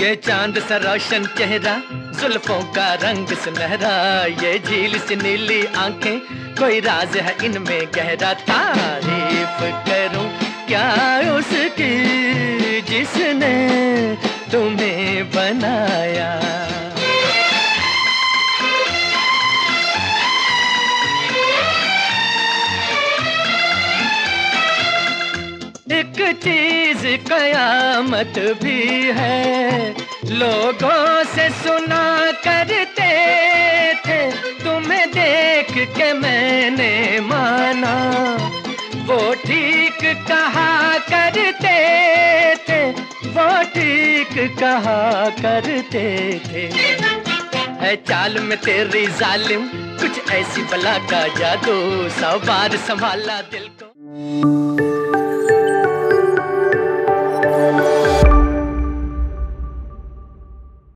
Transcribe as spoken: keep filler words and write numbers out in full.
ये चांद सा रोशन चेहरा, जुल्फों का रंग सुनहरा, ये झील सी नीली आंखें, कोई राज है इनमें गहरा। तारीफ करूं क्या उसकी जिसने तुम्हें बनाया। एक चीज कयामत भी है, लोगों से सुना करते थे, तुम्हें देख के मैंने माना, वो ठीक कहा करते थे, वो ठीक कहा करते थे। है चाल में तेरी जालिम कुछ ऐसी बला का जादू, सौ बार संभाला दिल को।